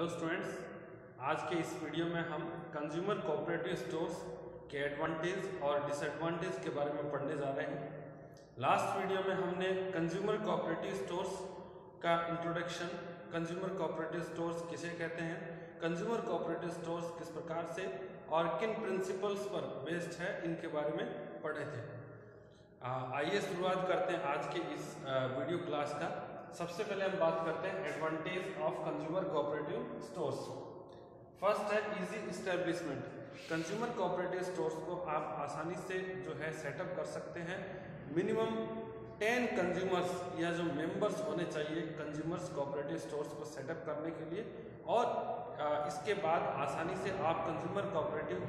Hello students, आज के इस वीडियो में हम कंज्यूमर कोऑपरेटिव स्टोर्स के एडवांटेज और डिसएडवांटेज के बारे में पढ़ने जा रहे हैं। लास्ट वीडियो में हमने कंज्यूमर कोऑपरेटिव स्टोर्स का इंट्रोडक्शन, कंज्यूमर कोऑपरेटिव स्टोर्स किसे कहते हैं, कंज्यूमर कोऑपरेटिव स्टोर्स किस प्रकार से और किन प्रिंसिपल्स पर बेस्ड है, इनके बारे में पढ़े थे। आइए शुरुआत करते हैं आज के इस वीडियो क्लास का। सबसे पहले हम बात करते हैं advantage of consumer cooperative stores. First है easy establishment. Consumer cooperative stores को आप आसानी से जो है सेटअप कर सकते हैं। मिनिमम 10 कंज्यूमर्स या जो मेंबर्स होने चाहिए कंज्यूमर्स कोऑपरेटिव स्टोर्स को सेटअप करने के लिए, और इसके बाद आसानी से आप कंज्यूमर कोऑपरेटिव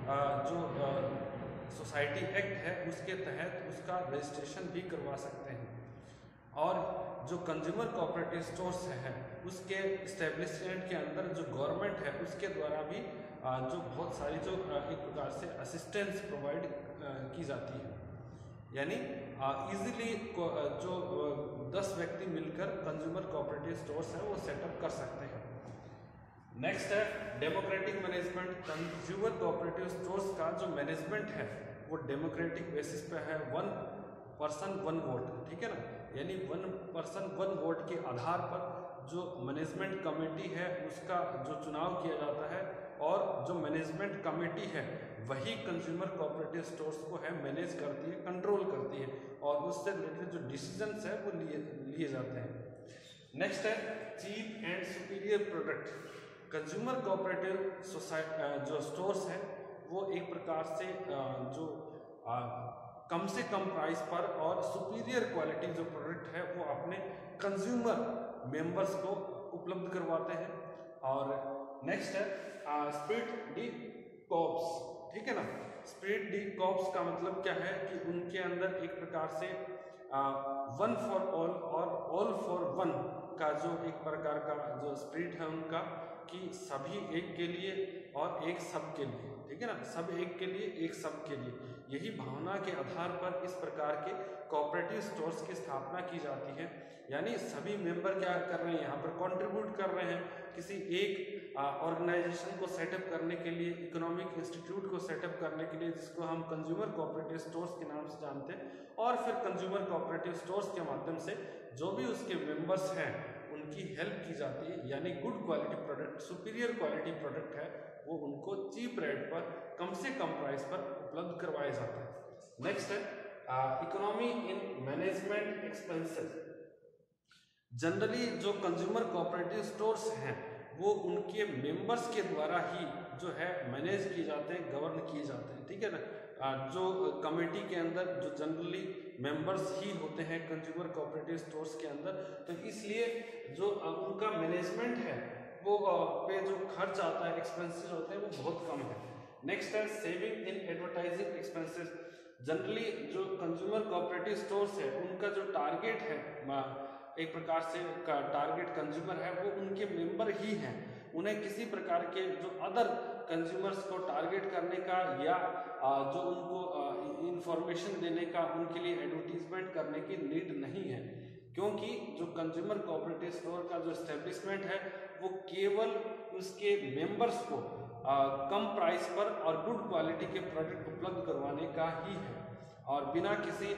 जो सोसाइटी एक्ट है उसके तहत उसका रजिस्ट्रेशन भी करवा सकते हैं। और जो कंज्यूमर कोऑपरेटिव स्टोर्स है उसके इस्टेब्लिशमेंट के अंदर जो गवर्नमेंट है उसके द्वारा भी जो बहुत सारी जो एक प्रकार से असिस्टेंस प्रोवाइड की जाती है। यानी इजीली जो 10 व्यक्ति मिलकर कंज्यूमर कोऑपरेटिव स्टोर्स है वो सेटअप कर सकते हैं। नेक्स्ट है democratic management. Consumer cooperative stores का जो मैनेजमेंट है वो डेमोक्रेटिक बेसिस पे है, 1 पर्सन 1 वोट, ठीक है ना। यानी 1 पर्सन 1 वोट के आधार पर जो मैनेजमेंट कमेटी है उसका जो चुनाव किया जाता है, और जो मैनेजमेंट कमेटी है वही कंज्यूमर कोऑपरेटिव स्टोर्स को है मैनेज करती है, कंट्रोल करती है, और उससे रिलेटेड जो डिसीजंस है वो लिए जाते हैं। नेक्स्ट है cheap and superior product. Consumer cooperative जो स्टोर्स है वो एक प्रकार से जो कम से कम प्राइस पर और सुपीरियर क्वालिटी जो प्रोडक्ट है वो अपने कंज्यूमर मेंबर्स को उपलब्ध करवाते हैं। और नेक्स्ट है स्प्लिट डी कॉप्स, ठीक है ना। स्प्लिट डी कॉप्स का मतलब क्या है कि उनके अंदर एक प्रकार से 1 फॉर ऑल और ऑल फॉर 1 का जो एक प्रकार का जो स्प्रिट है उनका, कि सभी एक के लिए और एक सब के लिए, ठीक है ना। सब एक के लिए, एक सब के लिए, यही भावना के आधार पर इस प्रकार के कोऑपरेटिव स्टोर्स की स्थापना की जाती है। यानी सभी मेंबर क्या कर रहे हैं, यहाँ पर कंट्रीब्यूट कर रहे हैं किसी एक ऑर्गेनाइजेशन को सेटअप करने के लिए, इकोनॉमिक इंस्टीट्यूट को सेटअप करने के लिए, जिसको हम कंज्यूमर कोऑपरेटिव स्टोर्स के नाम से जानते हैं। और फिर कंज्यूमर कोऑपरेटिव स्टोर्स के माध्यम से जो भी उसके मेंबर्स हैं उनकी हेल्प की जाती है। यानी good quality product, superior quality product है वो उनको चीप रेट पर, कम से कम प्राइस पर उपलब्ध करवाया जाता है। नेक्स्ट है economy in management expenses. Generally जो कंज्यूमर कोऑपरेटिव स्टोर्स हैं वो उनके मेंबर्स के द्वारा ही जो है मैनेज किए जाते हैं, गवर्न किए जाते हैं, ठीक है ना। जो कमेटी के अंदर जो जनरली मेंबर्स ही होते हैं कंज्यूमर कोऑपरेटिव स्टोर्स के अंदर, तो इसलिए जो उनका मैनेजमेंट है वो पे जो खर्च आता है, एक्सपेंसेस होते हैं, वो बहुत कम है। नेक्स्ट है saving in advertising expenses. Generally जो कंज्यूमर कोऑपरेटिव स्टोर्स है उनका जो टारगेट है, एक प्रकार से टारगेट कंज्यूमर है वो उनके मेंबर ही हैं। उन्हें किसी प्रकार के जो अदर कंज्यूमर्स को टारगेट करने का या जो उनको इंफॉर्मेशन देने का, उनके लिए एडवर्टीजमेंट करने की नीड नहीं है, क्योंकि जो कंज्यूमर कोऑपरेटिव स्टोर का जो एस्टेब्लिशमेंट है वो केवल उसके मेंबर्स को कम प्राइस पर और गुड क्वालिटी के प्रोडक्ट उपलब्ध करवाने का ही है, और बिना किसी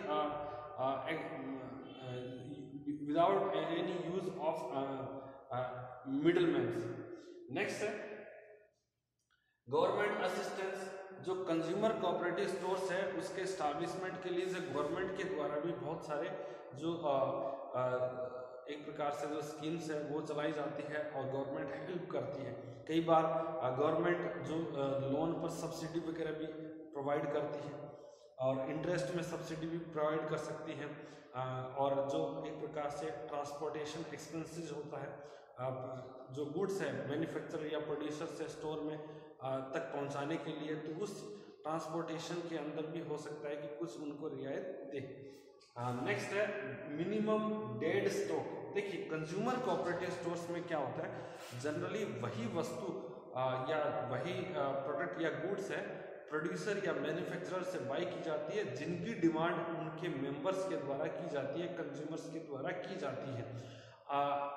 without any use of middleman. Next है गवर्नमेंट असिस्टेंस। जो कंज्यूमर कोऑपरेटिव स्टोर्स है उसके एस्टैब्लिशमेंट के लिए जो गवर्नमेंट के द्वारा भी बहुत सारे जो एक प्रकार से जो स्कीम्स है वो चलाई जाती है और गवर्नमेंट हेल्प करती है। कई बार गवर्नमेंट जो लोन पर सब्सिडी वगैरह भी प्रोवाइड करती है और इंटरेस्ट में सब्सिडी भी प्रोवाइड कर सकती है, और जो एक प्रकार से ट्रांसपोर्टेशन एक्सपेंसेस होता है, जो गुड्स है मैन्युफैक्चरर या प्रोड्यूसर से स्टोर में तक पहुंचाने के लिए, तो उस ट्रांसपोर्टेशन के अंदर भी हो सकता है कि कुछ उनको रियायत दे। नेक्स्ट है मिनिमम डेड स्टॉक। देखिए कंज्यूमर कोऑपरेटिव स्टोर्स में क्या होता है, जनरली वही वस्तु या वही प्रोडक्ट या गुड्स है प्रोड्यूसर या मैन्युफैक्चरर से बाई की जाती है, जिनकी डिमांड उनके मेंबर्स के द्वारा की जाती है, कंज्यूमर्स के द्वारा की जाती है।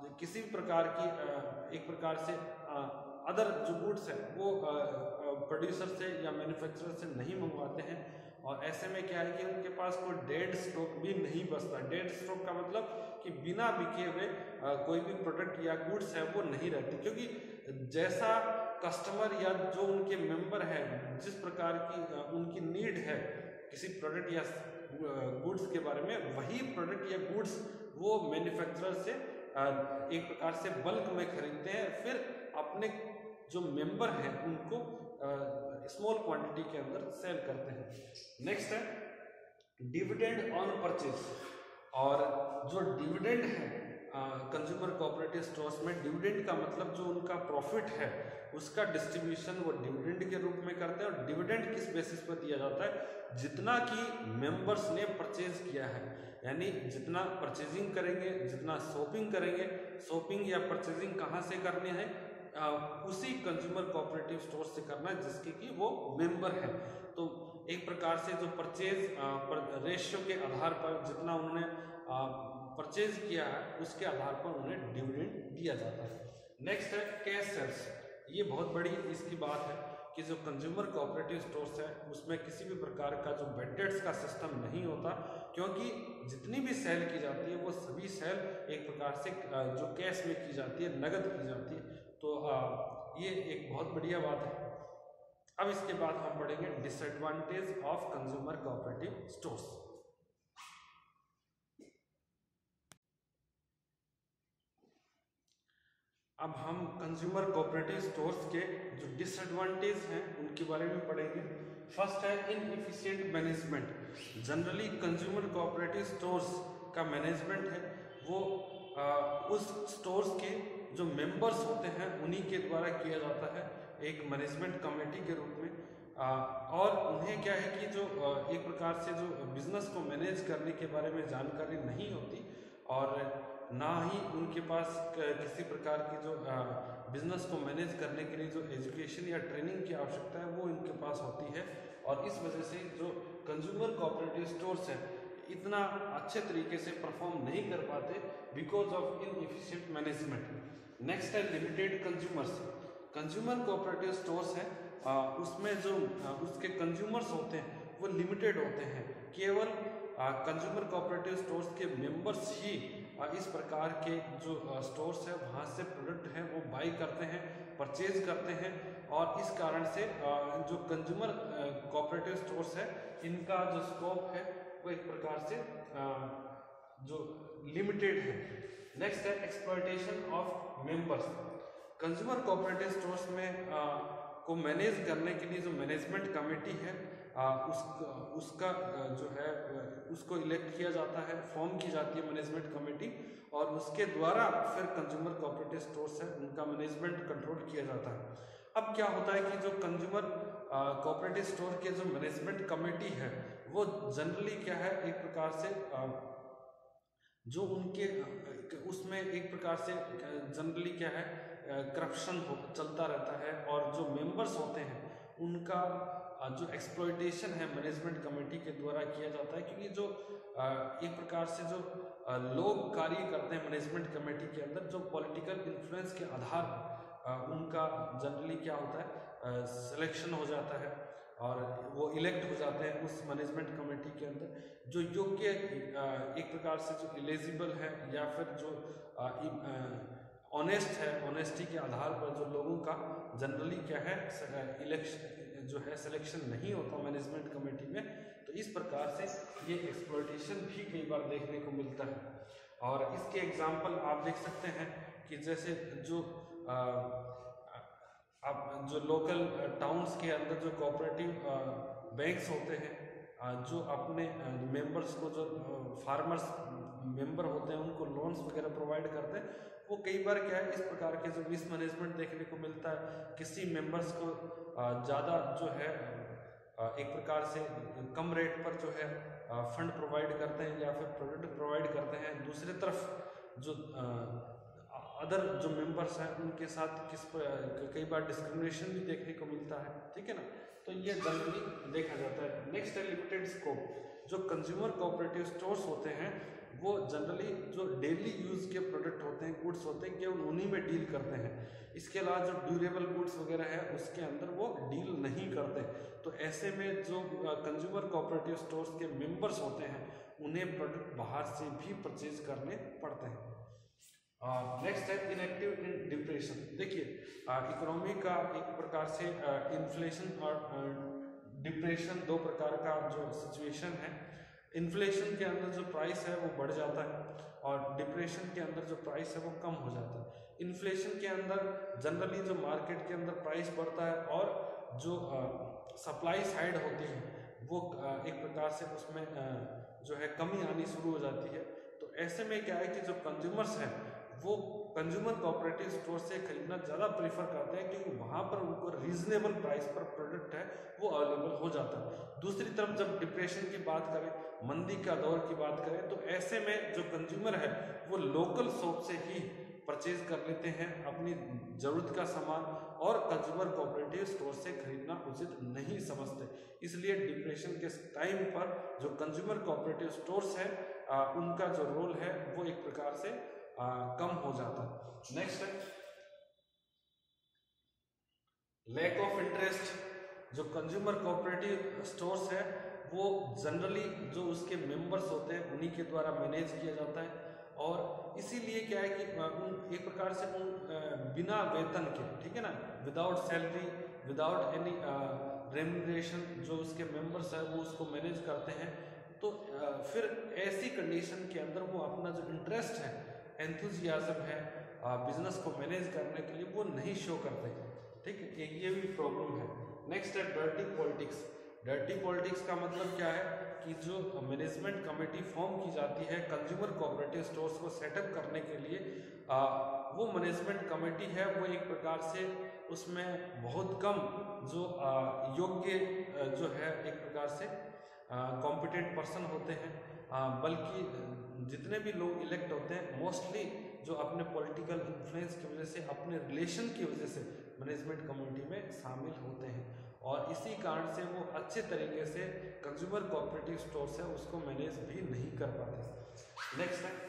किसी भी प्रकार की एक प्रकार से अदर जो गुड्स है वो प्रोड्यूसर से या मैन्युफैक्चरर से नहीं मंगवाते हैं, और ऐसे में क्या है कि उनके पास कोई डेड स्टॉक भी नहीं बचता। डेड स्टॉक का मतलब कि बिना बिके हुए कोई भी प्रोडक्ट या गुड्स है वो नहीं रहती, क्योंकि जैसा कस्टमर या जो उनके मेंबर है जिस प्रकार की उनकी नीड है किसी प्रोडक्ट या गुड्स के बारे में, वही प्रोडक्ट या गुड्स वो मैन्युफैक्चरर से एक प्रकार से बल्क में खरीदते हैं, फिर अपने जो मेंबर हैं उनको स्मॉल क्वांटिटी के अंदर सेल करते हैं। नेक्स्ट है डिविडेंड ऑन परचेज। और जो डिविडेंड है कंज्यूमर कोऑपरेटिव स्टोर्स में, डिविडेंड का मतलब जो उनका प्रॉफिट है उसका डिस्ट्रीब्यूशन वो डिविडेंड के रूप में करते हैं। और डिविडेंड किस बेसिस पर दिया जाता है? जितना कि मेंबर्स ने परचेज किया है, यानी जितना परचेजिंग करेंगे, जितना शॉपिंग करेंगे, शॉपिंग या परचेजिंग कहाँ से करनी है? उसी कंज्यूमर कोऑपरेटिव स्टोर से करना है जिसके कि वो मेंबर है। तो एक प्रकार से जो परचेज रेशियो के आधार पर जितना उन्होंने परचेज किया है उसके आधार पर उन्हें डिविडेंड दिया जाता है। नेक्स्ट है कैश सेल्स। ये बहुत बड़ी इसकी बात है कि जो कंज्यूमर कोऑपरेटिव स्टोर्स है उसमें किसी भी प्रकार का जो बैड डेट्स का सिस्टम नहीं होता, क्योंकि जितनी भी सेल की जाती है वो सभी सेल एक प्रकार से जो कैश में की जाती है, नगद की जाती है। तो ये एक बहुत बढ़िया बात है। अब इसके बाद हम पढ़ेंगे disadvantage of consumer cooperative stores. अब हम कंज्यूमर कोऑपरेटिव स्टोर्स के जो डिसएडवांटेज हैं उनके बारे में पढ़ेंगे। फर्स्ट है inefficient management. Generally consumer cooperative stores का मैनेजमेंट है वो उस स्टोर्स के जो मेंबर्स होते हैं उन्हीं के द्वारा किया जाता है एक मैनेजमेंट कमेटी के रूप में। और उन्हें क्या है कि जो एक प्रकार से जो बिजनेस को मैनेज करने के बारे में जानकारी नहीं होती, और ना ही उनके पास किसी प्रकार की जो बिजनेस को मैनेज करने के लिए जो एजुकेशन या ट्रेनिंग की आवश्यकता है वो इनके पास होती है। और इस वजह से जो कंज्यूमर कोऑपरेटिव स्टोर्स हैं इतना अच्छे तरीके से परफॉर्म नहीं कर पाते because of inefficient management. Next है limited consumers. Consumer cooperative stores है उसमें जो उसके कंज्यूमर्स होते हैं वो लिमिटेड होते हैं। केवल कंज्यूमर कोऑपरेटिव स्टोर्स के मेंबर्स ही इस प्रकार के जो स्टोर्स है वहाँ से प्रोडक्ट है वो बाई करते हैं, परचेज करते हैं। और इस कारण से जो कंज्यूमर कोऑपरेटिव स्टोर्स है इनका जो स्कोप है वो एक प्रकार से जो लिमिटेड है। नेक्स्ट है exploitation of members. Consumer cooperative stores में को मैनेज करने के लिए जो मैनेजमेंट कमेटी है उसका जो है उसको इलेक्ट किया जाता है, फॉर्म की जाती है मैनेजमेंट कमेटी, और उसके द्वारा फिर कंज्यूमर कोऑपरेटिव स्टोर्स है उनका मैनेजमेंट कंट्रोल किया जाता है। अब क्या होता है कि जो कंज्यूमर कोऑपरेटिव स्टोर के जो मैनेजमेंट कमेटी है वो जनरली क्या है एक प्रकार से जो उनके उसमें एक प्रकार से जनरली क्या है करप्शन चलता रहता है, और जो मेंबर्स होते हैं उनका जो एक्सप्लॉयटेशन है मैनेजमेंट कमेटी के द्वारा किया जाता है। क्योंकि जो एक प्रकार से जो लोग कार्य करते हैं मैनेजमेंट कमेटी के अंदर, जो पॉलिटिकल इन्फ्लुएंस के आधार पर उनका जनरली क्या होता है सिलेक्शन हो जाता है और वो इलेक्ट हो जाते हैं उस मैनेजमेंट कमेटी के अंदर। जो योग्य एक प्रकार से जो एलिजिबल है या फिर जो ऑनेस्ट है, ऑनेस्टी के आधार पर जो लोगों का जनरली क्या है इलेक्शन जो है सिलेक्शन नहीं होता मैनेजमेंट कमेटी में, तो इस प्रकार से ये एक्सप्लॉयटेशन भी कई बार देखने को मिलता है। और इसके एग्जाम्पल आप देख सकते हैं कि जैसे जो आप जो लोकल टाउन्स के अंदर जो कोऑपरेटिव बैंक्स होते हैं जो अपने मेंबर्स को जो फार्मर्स मेंबर होते हैं उनको लोन्स वगैरह प्रोवाइड करते हैं, वो कई बार क्या है इस प्रकार के जो मिसमैनेजमेंट देखने को मिलता है। किसी मेंबर्स को ज़्यादा जो है एक प्रकार से कम रेट पर जो है फंड प्रोवाइड करते हैं या फिर प्रोडक्ट प्रोवाइड करते हैं, दूसरी तरफ जो अदर जो मेंबर्स हैं उनके साथ कई बार डिस्क्रिमिनेशन भी देखने को मिलता है, ठीक है ना। तो ये जनरली देखा जाता है। नेक्स्ट है लिमिटेड स्कोप। जो कंज्यूमर कोऑपरेटिव स्टोर्स होते हैं वो जनरली जो डेली यूज़ के प्रोडक्ट होते हैं, गुड्स होते हैं, केवल उन्हीं में डील करते हैं। इसके अलावा जो ड्यूरेबल गुड्स वगैरह है उसके अंदर वो डील नहीं करते। तो ऐसे में जो कंज्यूमर कोऑपरेटिव स्टोर्स के मेंबर्स होते हैं उन्हें प्रोडक्ट बाहर से भी परचेज करने पड़ते हैं। नेक्स्ट है इनएक्टिव इन डिप्रेशन। देखिए इकोनॉमी का एक प्रकार से इन्फ्लेशन और डिप्रेशन दो प्रकार का जो सिचुएशन है। इन्फ्लेशन के अंदर जो प्राइस है वो बढ़ जाता है और डिप्रेशन के अंदर जो प्राइस है वो कम हो जाता है। इन्फ्लेशन के अंदर जनरली जो मार्केट के अंदर प्राइस बढ़ता है और जो सप्लाई साइड होती है वो एक प्रकार से उसमें जो है कमी आनी शुरू हो जाती है। तो ऐसे में क्या है कि जो कंज्यूमर्स हैं वो कंज्यूमर कोऑपरेटिव स्टोर से खरीदना ज़्यादा प्रेफर करते हैं क्योंकि वहाँ पर उनको रीजनेबल प्राइस पर प्रोडक्ट है वो अवेलेबल हो जाता है। दूसरी तरफ जब डिप्रेशन की बात करें, मंदी का दौर की बात करें, तो ऐसे में जो कंज्यूमर है वो लोकल शॉप से ही परचेज कर लेते हैं अपनी ज़रूरत का सामान और कंज्यूमर कोऑपरेटिव स्टोर से खरीदना उचित नहीं समझते। इसलिए डिप्रेशन के टाइम पर जो कंज्यूमर कोऑपरेटिव स्टोर्स है उनका जो रोल है वो एक प्रकार से कम हो जाता है। नेक्स्ट है लैक ऑफ इंटरेस्ट। जो कंज्यूमर कोऑपरेटिव स्टोर्स है वो जनरली जो उसके मेंबर्स होते हैं उन्हीं के द्वारा मैनेज किया जाता है और इसीलिए क्या है कि उन एक प्रकार से उन बिना वेतन के, ठीक है ना, without salary, without any remuneration जो उसके मेंबर्स है वो उसको मैनेज करते हैं। तो फिर ऐसी कंडीशन के अंदर वो अपना जो इंटरेस्ट है, एंथुजियाज्म है बिजनेस को मैनेज करने के लिए वो नहीं शो करते। ठीक है, एक ये भी प्रॉब्लम है। नेक्स्ट है डर्टी पॉलिटिक्स। डर्टी पॉलिटिक्स का मतलब क्या है कि जो मैनेजमेंट कमेटी फॉर्म की जाती है कंज्यूमर कोऑपरेटिव स्टोर्स को सेटअप करने के लिए, वो मैनेजमेंट कमेटी है वो एक प्रकार से उसमें बहुत कम जो योग्य जो है एक प्रकार से कॉम्पिटेंट पर्सन होते हैं, बल्कि जितने भी लोग इलेक्ट होते हैं मोस्टली जो अपने पॉलिटिकल इन्फ्लुएंस की वजह से, अपने रिलेशन की वजह से मैनेजमेंट कमेटी में शामिल होते हैं और इसी कारण से वो अच्छे तरीके से कंज्यूमर कोऑपरेटिव स्टोर्स है उसको मैनेज भी नहीं कर पाते। नेक्स्ट है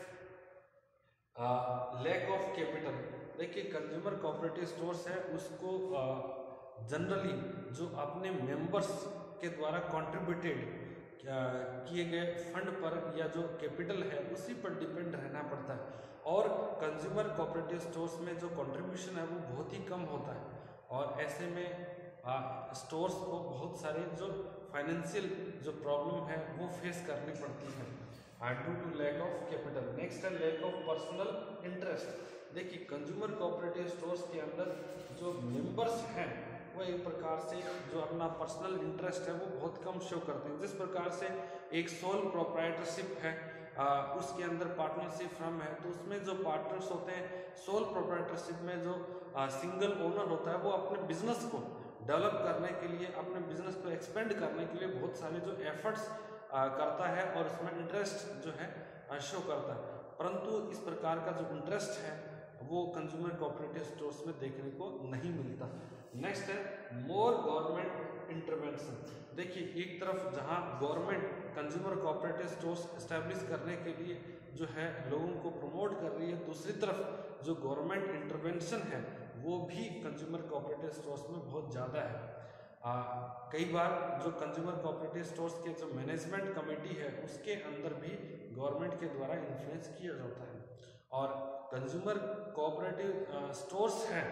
लैक ऑफ कैपिटल। देखिए कंज्यूमर कोऑपरेटिव स्टोर्स है उसको जनरली जो अपने मेंबर्स के द्वारा कंट्रीब्यूटेड किए गए फंड पर या जो कैपिटल है उसी पर डिपेंड रहना पड़ता है और कंज्यूमर कोऑपरेटिव स्टोर्स में जो कंट्रीब्यूशन है वो बहुत ही कम होता है और ऐसे में स्टोर्स को बहुत सारे जो फाइनेंशियल जो प्रॉब्लम है वो फेस करनी पड़ती है due to lack of capital. Next है लैक ऑफ पर्सनल इंटरेस्ट। देखिए कंज्यूमर कोऑपरेटिव स्टोर्स के अंदर जो मेंबर्स हैं वो एक प्रकार से जो अपना पर्सनल इंटरेस्ट है वो बहुत कम शो करते हैं। जिस प्रकार से एक सोल प्रोप्राइटरशिप है, उसके अंदर पार्टनरशिप फर्म है, तो उसमें जो पार्टनर्स होते हैं सोल प्रोप्राइटरशिप में जो सिंगल ओनर होता है वो अपने बिजनेस को डेवलप करने के लिए, अपने बिजनेस को एक्सपेंड करने के लिए बहुत सारे जो एफर्ट्स करता है और उसमें इंटरेस्ट जो है शो करता है, परंतु इस प्रकार का जो इंटरेस्ट है वो कंज्यूमर कोऑपरेटिव स्टोर्स में देखने को नहीं मिलता। नेक्स्ट है मोर गवर्नमेंट इंटरवेंशन। देखिए एक तरफ जहां government consumer cooperative stores establish करने के लिए जो है लोगों को प्रमोट कर रही है, दूसरी तरफ जो गवर्नमेंट इंटरवेंशन है वो भी कंज्यूमर कोऑपरेटिव स्टोर्स में बहुत ज़्यादा है। कई बार जो कंज्यूमर कोऑपरेटिव स्टोर्स के जो मैनेजमेंट कमेटी है उसके अंदर भी गवर्नमेंट के द्वारा इन्फ्लुएंस किया जाता है और कंज्यूमर कोऑपरेटिव स्टोर्स हैं,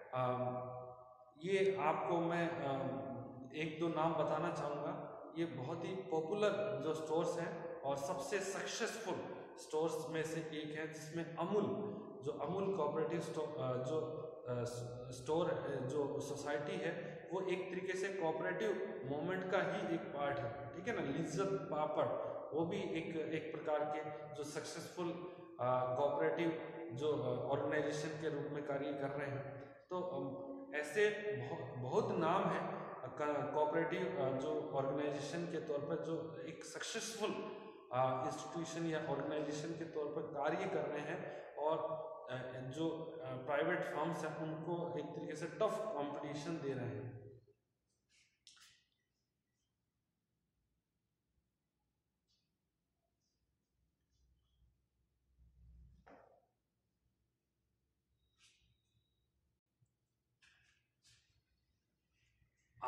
ये आपको मैं एक दो नाम बताना चाहूँगा। ये बहुत ही पॉपुलर जो स्टोर्स हैं और सबसे सक्सेसफुल स्टोर्स में से एक है जिसमें अमूल कोऑपरेटिव स्टोर जो सोसाइटी है वो एक तरीके से कोऑपरेटिव मूवमेंट का ही एक पार्ट है। ठीक है ना, लिज्जत पापड़ वो भी एक प्रकार के जो सक्सेसफुल कोऑपरेटिव जो ऑर्गेनाइजेशन के रूप में कार्य कर रहे हैं। तो ऐसे बहुत नाम है कोऑपरेटिव जो ऑर्गेनाइजेशन के तौर पर जो एक सक्सेसफुल इंस्टीट्यूशन या ऑर्गेनाइजेशन के तौर पर कार्य कर रहे हैं और जो प्राइवेट फर्म्स हैं उनको एक तरीके से टफ कंपटीशन दे रहे हैं।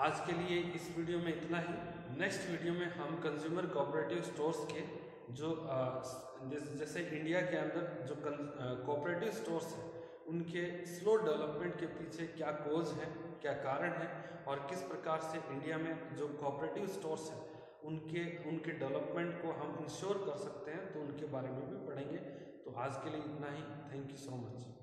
आज के लिए इस वीडियो में इतना ही। नेक्स्ट वीडियो में हम कंज्यूमर कोऑपरेटिव स्टोर्स के जो जैसे इंडिया के अंदर जो कोऑपरेटिव स्टोर्स हैं उनके स्लो डेवलपमेंट के पीछे क्या कोज है, क्या कारण है और किस प्रकार से इंडिया में जो कोऑपरेटिव स्टोर्स हैं उनके डेवलपमेंट को हम इंश्योर कर सकते हैं, तो उनके बारे में भी पढ़ेंगे। तो आज के लिए इतना ही। Thank you so much.